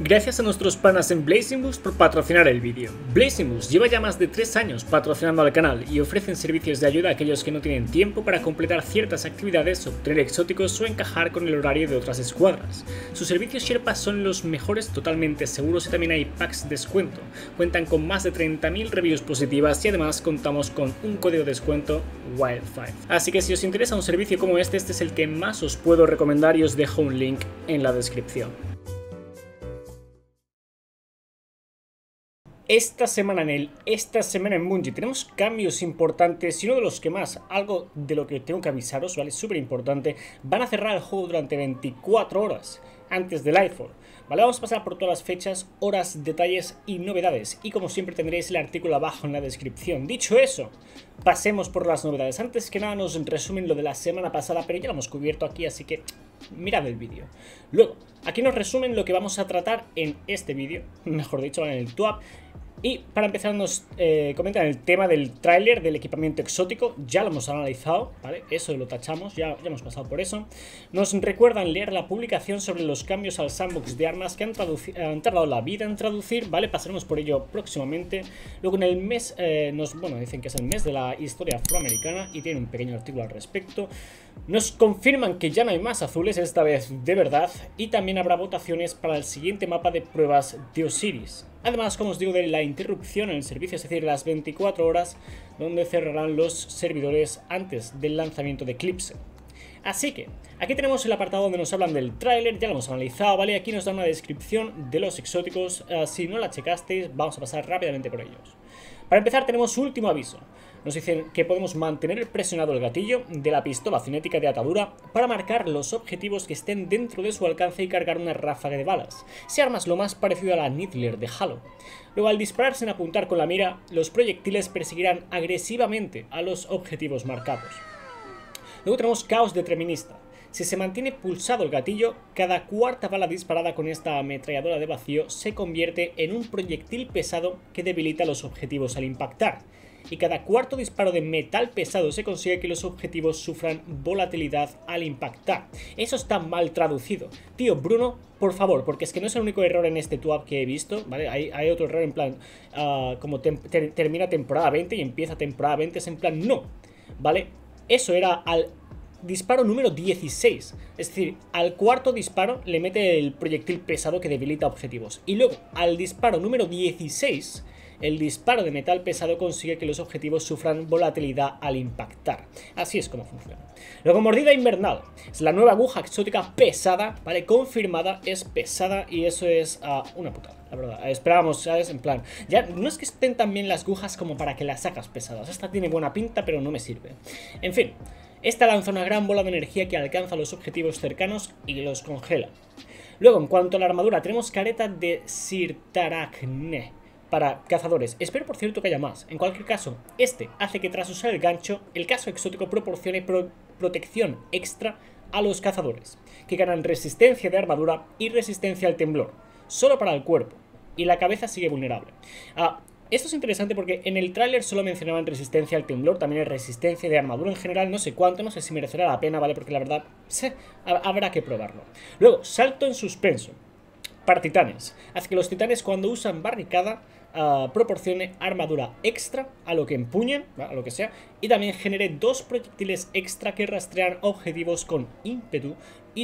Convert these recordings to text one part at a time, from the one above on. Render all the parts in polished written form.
Gracias a nuestros panas en Blazing Boost por patrocinar el vídeo. Blazing Boost lleva ya más de 3 años patrocinando al canal y ofrecen servicios de ayuda a aquellos que no tienen tiempo para completar ciertas actividades, obtener exóticos o encajar con el horario de otras escuadras. Sus servicios Sherpa son los mejores, totalmente seguros, y también hay packs de descuento. Cuentan con más de 30.000 reviews positivas y además contamos con un código de descuento WILD5. Así que si os interesa un servicio como este es el que más os puedo recomendar y os dejo un link en la descripción. Esta semana en Bungie tenemos cambios importantes y uno de los que más, algo de lo que tengo que avisaros, ¿vale? Súper importante, van a cerrar el juego durante 24 horas antes del Lightfall, ¿vale? Vamos a pasar por todas las fechas, horas, detalles y novedades, y como siempre tendréis el artículo abajo en la descripción. Dicho eso, pasemos por las novedades. Antes que nada nos resumen lo de la semana pasada, pero ya lo hemos cubierto aquí, así que mirad el vídeo. Luego, aquí nos resumen lo que vamos a tratar en este vídeo, mejor dicho, en el TWAP. Y para empezar nos comentan el tema del tráiler del equipamiento exótico. Ya lo hemos analizado, ¿vale? Eso lo tachamos, ya hemos pasado por eso. Nos recuerdan leer la publicación sobre los cambios al sandbox de armas que han tardado la vida en traducir, ¿vale? Pasaremos por ello próximamente. Luego en el mes, dicen que es el mes de la historia afroamericana y tiene un pequeño artículo al respecto. Nos confirman que ya no hay más azules, esta vez de verdad, y también habrá votaciones para el siguiente mapa de pruebas de Osiris. Además, como os digo, de la interrupción en el servicio, es decir, las 24 horas donde cerrarán los servidores antes del lanzamiento de Eclipse. Así que, aquí tenemos el apartado donde nos hablan del tráiler, ya lo hemos analizado, ¿vale? Aquí nos da una descripción de los exóticos, si no la checasteis, vamos a pasar rápidamente por ellos. Para empezar tenemos último aviso. Nos dicen que podemos mantener presionado el gatillo de la pistola cinética de atadura para marcar los objetivos que estén dentro de su alcance y cargar una ráfaga de balas. Si armas lo más parecido a la Nidalee de Halo. Luego, al disparar sin apuntar con la mira, los proyectiles perseguirán agresivamente a los objetivos marcados. Luego tenemos caos determinista. Si se mantiene pulsado el gatillo, cada cuarta bala disparada con esta ametralladora de vacío se convierte en un proyectil pesado que debilita los objetivos al impactar. Y cada cuarto disparo de metal pesado se consigue que los objetivos sufran volatilidad al impactar. Eso está mal traducido. Tío, Bruno, por favor, porque es que no es el único error en este TWAP que he visto, ¿vale? Hay otro error en plan, como termina temporada 20 y empieza temporada 20, es en plan, no, ¿vale? Eso era al disparo número 16, es decir, al cuarto disparo le mete el proyectil pesado que debilita objetivos. Y luego, al disparo número 16... el disparo de metal pesado consigue que los objetivos sufran volatilidad al impactar. Así es como funciona. Luego, mordida invernal. Es la nueva aguja exótica pesada, ¿vale? Confirmada, es pesada y eso es una putada, la verdad. Esperábamos, ¿sabes? En plan, ya no es que estén tan bien las agujas como para que las hagas pesadas. Esta tiene buena pinta, pero no me sirve. En fin, esta lanza una gran bola de energía que alcanza los objetivos cercanos y los congela. Luego, en cuanto a la armadura, tenemos careta de Sirtarakne para cazadores. Espero, por cierto, que haya más. En cualquier caso, este hace que tras usar el gancho, el casco exótico proporcione protección extra a los cazadores, que ganan resistencia de armadura y resistencia al temblor, solo para el cuerpo, y la cabeza sigue vulnerable. Esto es interesante porque en el tráiler solo mencionaban resistencia al temblor, también hay resistencia de armadura en general, no sé cuánto, no sé si merecerá la pena, ¿vale? Porque la verdad, habrá que probarlo. Luego, salto en suspenso para titanes. Hace que los titanes, cuando usan barricada, proporcione armadura extra a lo que empuñen, a lo que sea, y también genere 2 proyectiles extra que rastrean objetivos con ímpetu y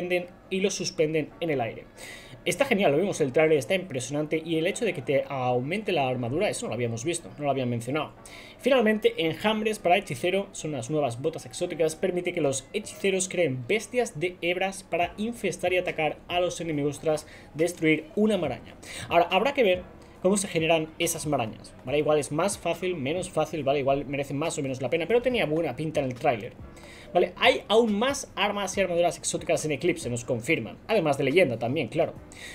los suspenden en el aire. Está genial, lo vimos, el trailer está impresionante, y el hecho de que te aumente la armadura, eso no lo habíamos visto, no lo habían mencionado. Finalmente, enjambres para hechicero, son las nuevas botas exóticas, permite que los hechiceros creen bestias de hebras para infestar y atacar a los enemigos tras destruir una maraña. Ahora, habrá que ver cómo se generan esas marañas, ¿vale? Igual es más fácil, menos fácil, ¿vale? Igual merecen más o menos la pena, pero tenía buena pinta en el tráiler, ¿vale? Hay aún más armas y armaduras exóticas en Eclipse, nos confirman, además de leyenda también, claro.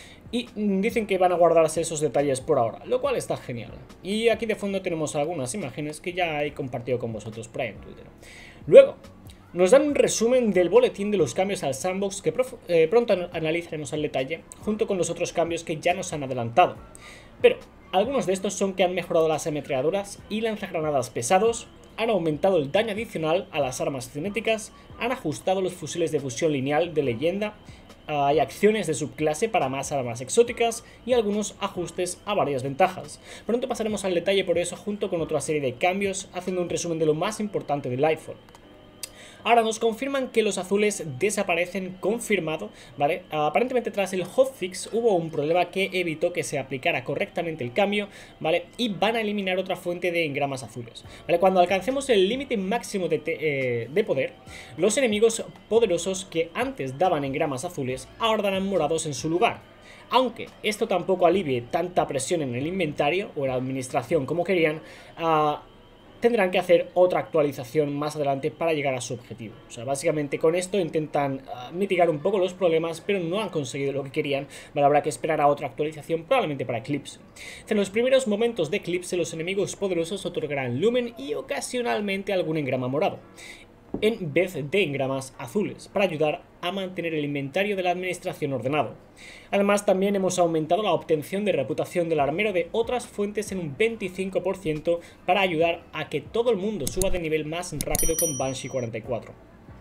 Y dicen que van a guardarse esos detalles por ahora, lo cual está genial. Y aquí de fondo tenemos algunas imágenes que ya he compartido con vosotros por ahí en Twitter. Luego, nos dan un resumen del boletín de los cambios al sandbox que pronto analizaremos al detalle, junto con los otros cambios que ya nos han adelantado. Pero algunos de estos son que han mejorado las ametralladoras y lanzagranadas pesados, han aumentado el daño adicional a las armas cinéticas, han ajustado los fusiles de fusión lineal de leyenda, hay acciones de subclase para más armas exóticas y algunos ajustes a varias ventajas. Pronto pasaremos al detalle por eso junto con otra serie de cambios, haciendo un resumen de lo más importante de Lightfall. Ahora nos confirman que los azules desaparecen, confirmado, ¿vale? Aparentemente tras el hotfix hubo un problema que evitó que se aplicara correctamente el cambio, ¿vale? Y van a eliminar otra fuente de engramas azules, ¿vale? Cuando alcancemos el límite máximo de poder, los enemigos poderosos que antes daban engramas azules ahora darán morados en su lugar. Aunque esto tampoco alivie tanta presión en el inventario o en la administración como querían, tendrán que hacer otra actualización más adelante para llegar a su objetivo. O sea, básicamente con esto intentan mitigar un poco los problemas, pero no han conseguido lo que querían. Vale, habrá que esperar a otra actualización, probablemente para Eclipse. En los primeros momentos de Eclipse, los enemigos poderosos otorgarán lumen y ocasionalmente algún engrama morado, en vez de engramas azules, para ayudar a mantener el inventario de la administración ordenado. Además, también hemos aumentado la obtención de reputación del armero de otras fuentes en un 25% para ayudar a que todo el mundo suba de nivel más rápido con Banshee 44.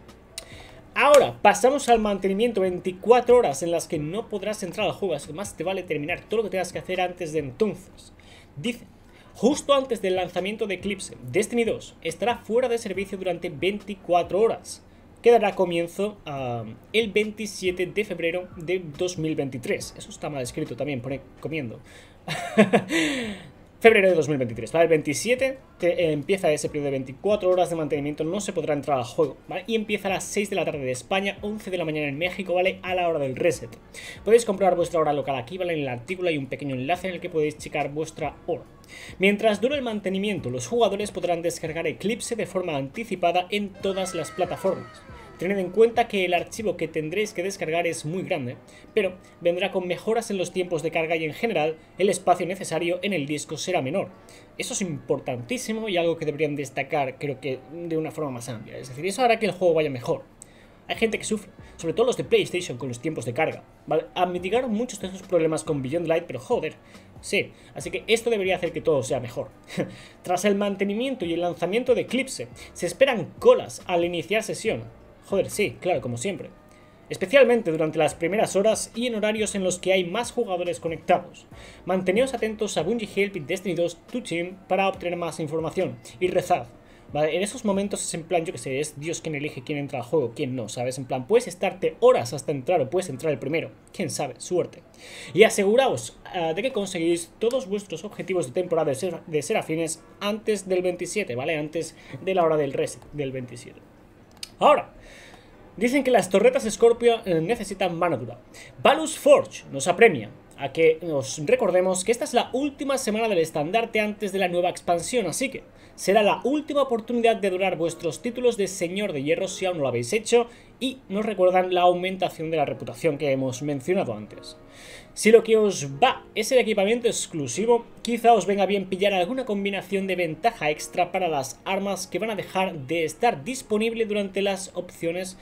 Ahora pasamos al mantenimiento, 24 horas en las que no podrás entrar al juego, además te vale terminar todo lo que tengas que hacer antes de entonces. Dice: justo antes del lanzamiento de Eclipse, Destiny 2 estará fuera de servicio durante 24 horas. Que dará comienzo el 27 de febrero de 2023. Eso está mal escrito también, pone comiendo. Febrero de 2023, ¿vale? El 27 empieza ese periodo de 24 horas de mantenimiento, no se podrá entrar al juego, ¿vale? Y empieza a las 6 de la tarde de España, 11 de la mañana en México, ¿vale? A la hora del reset. Podéis comprobar vuestra hora local aquí, ¿vale? En el artículo hay un pequeño enlace en el que podéis checar vuestra hora. Mientras dure el mantenimiento, los jugadores podrán descargar Eclipse de forma anticipada en todas las plataformas. Tened en cuenta que el archivo que tendréis que descargar es muy grande, pero vendrá con mejoras en los tiempos de carga y en general el espacio necesario en el disco será menor. Eso es importantísimo y algo que deberían destacar, creo que de una forma más amplia. Es decir, eso hará que el juego vaya mejor. Hay gente que sufre, sobre todo los de PlayStation con los tiempos de carga, ¿vale? Mitigaron muchos de esos problemas con Beyond Light, pero joder, sí. Así que esto debería hacer que todo sea mejor. Tras el mantenimiento y el lanzamiento de Eclipse, se esperan colas al iniciar sesión. Joder, sí, claro, como siempre. Especialmente durante las primeras horas y en horarios en los que hay más jugadores conectados. Manteneos atentos a Bungie Help y Destiny 2 To Team para obtener más información. Y rezad. ¿Vale? En esos momentos es en plan, yo que sé, es Dios quien elige quién entra al juego, quién no, ¿sabes? En plan, puedes estarte horas hasta entrar o puedes entrar el primero. Quién sabe, suerte. Y aseguraos de que conseguís todos vuestros objetivos de temporada de Serafines antes del 27, ¿vale? Antes de la hora del reset del 27. Ahora, dicen que las torretas Scorpio necesitan mano dura. Valus Forge nos apremia a que nos recordemos que esta es la última semana del estandarte antes de la nueva expansión, así que será la última oportunidad de dorar vuestros títulos de Señor de Hierro si aún no lo habéis hecho, y nos recuerdan la aumentación de la reputación que hemos mencionado antes. Si lo que os va es el equipamiento exclusivo, quizá os venga bien pillar alguna combinación de ventaja extra para las armas que van a dejar de estar disponible durante las opciones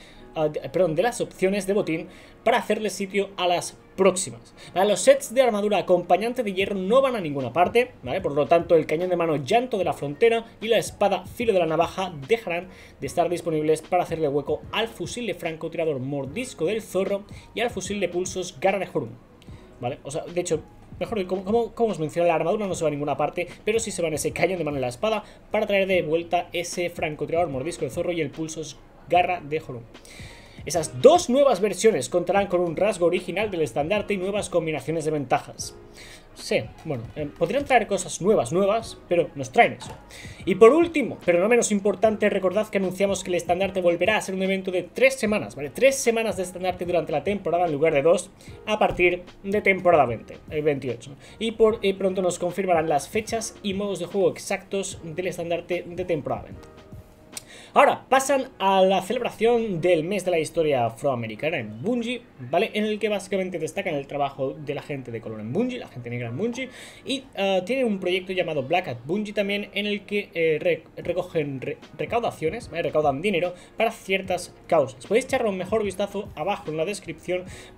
de botín para hacerle sitio a las próximas. ¿Vale? Los sets de armadura acompañante de hierro no van a ninguna parte, ¿vale? Por lo tanto el cañón de mano Llanto de la Frontera y la espada Filo de la Navaja dejarán de estar disponibles para hacerle hueco al fusil de francotirador Mordisco del Zorro y al fusil de pulsos Garra de Horum. ¿Vale? O sea, de hecho, mejor, como os mencioné, la armadura no se va a ninguna parte, pero sí se va en ese cañón de mano y la espada para traer de vuelta ese francotirador Mordisco del Zorro y el pulsos Garra de Horum. Esas dos nuevas versiones contarán con un rasgo original del estandarte y nuevas combinaciones de ventajas. Sí, bueno, podrían traer cosas nuevas, pero nos traen eso. Y por último, pero no menos importante, recordad que anunciamos que el estandarte volverá a ser un evento de 3 semanas, ¿vale? 3 semanas de estandarte durante la temporada en lugar de 2, a partir de temporada 28. Y pronto nos confirmarán las fechas y modos de juego exactos del estandarte de temporada 20. Ahora pasan a la celebración del mes de la historia afroamericana en Bungie, ¿vale? En el que básicamente destacan el trabajo de la gente de color en Bungie, la gente negra en Bungie, y tienen un proyecto llamado Black at Bungie también, en el que recaudaciones, ¿vale? Recaudan dinero para ciertas causas. Podéis echarle un mejor vistazo abajo en la descripción, pero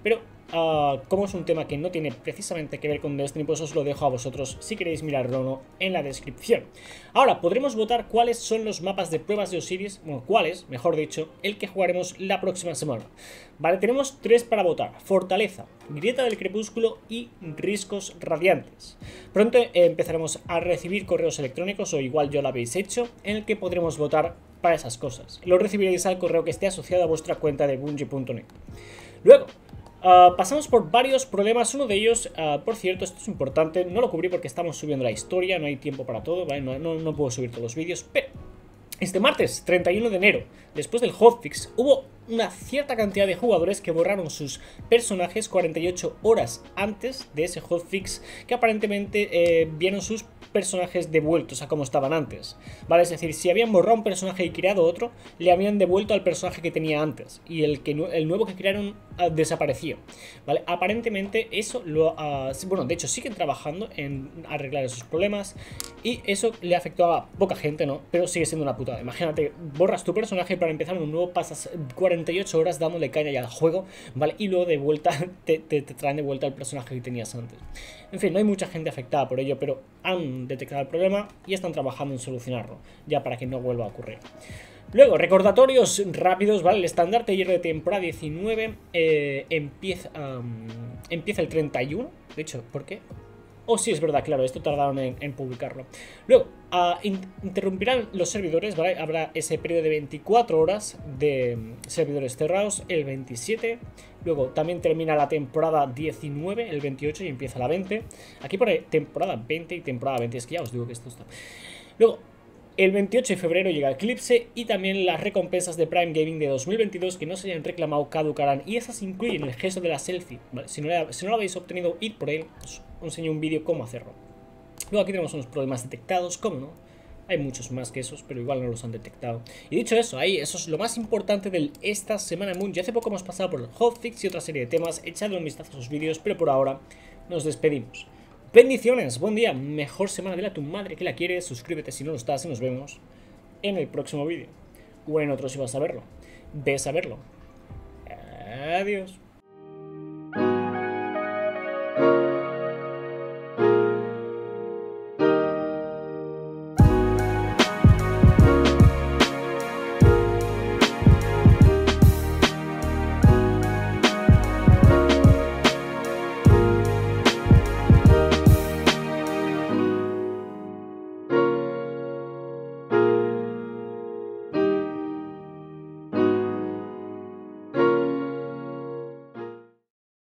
como es un tema que no tiene precisamente que ver con Destiny, pues os lo dejo a vosotros si queréis mirarlo o no en la descripción. Ahora, podremos votar cuáles son los mapas de pruebas de Osiris, bueno, cuáles, mejor dicho, el que jugaremos la próxima semana. Vale, tenemos 3 para votar: Fortaleza, Grieta del Crepúsculo y Riscos Radiantes. Pronto empezaremos a recibir correos electrónicos, o igual ya lo habéis hecho, en el que podremos votar para esas cosas. Lo recibiréis al correo que esté asociado a vuestra cuenta de Bungie.net. Luego, pasamos por varios problemas. Uno de ellos, por cierto, esto es importante, no lo cubrí porque estamos subiendo la historia, no hay tiempo para todo, ¿vale? No puedo subir todos los vídeos, pero este martes 31 de enero, después del hotfix, hubo una cierta cantidad de jugadores que borraron sus personajes 48 horas antes de ese hotfix, que aparentemente vieron sus personajes devueltos a como estaban antes, ¿vale? Es decir, si habían borrado un personaje y creado otro, le habían devuelto al personaje que tenía antes, y el nuevo que crearon desapareció, ¿vale? Aparentemente eso bueno, de hecho siguen trabajando en arreglar esos problemas, y eso le afectó a poca gente, ¿no? Pero sigue siendo una putada. Imagínate, borras tu personaje para empezar un nuevo, pasas 48 horas dándole caña ya al juego, ¿vale? Y luego de vuelta te traen de vuelta al personaje que tenías antes. En fin, no hay mucha gente afectada por ello, pero han detectado el problema y están trabajando en solucionarlo, ya para que no vuelva a ocurrir. Luego, recordatorios rápidos, ¿vale? El estandarte de hierro de temporada 19 empieza el 31. De hecho, ¿por qué? Oh, sí, es verdad, claro, esto tardaron en publicarlo. Luego, interrumpirán los servidores, ¿vale? Habrá ese periodo de 24 horas de servidores cerrados el 27. Luego también termina la temporada 19, el 28, y empieza la 20. Aquí pone temporada 20 y temporada 20, es que ya os digo que esto está. Luego, el 28 de febrero llega Eclipse, y también las recompensas de Prime Gaming de 2022 que no se hayan reclamado caducarán, y esas incluyen el gesto de la selfie, ¿vale? Si no lo habéis obtenido, id por él, os enseño un vídeo cómo hacerlo. Luego aquí tenemos unos problemas detectados, ¿cómo no? Hay muchos más que esos, pero igual no los han detectado. Y dicho eso, eso es lo más importante de esta semana en Bungie. Hace poco hemos pasado por el hotfix y otra serie de temas. Echadle un vistazo a sus vídeos, pero por ahora nos despedimos. Bendiciones, buen día, mejor semana, dile a tu madre que la quieres, suscríbete si no lo estás y nos vemos en el próximo vídeo. O en otro si vas a verlo. Ves a verlo. Adiós.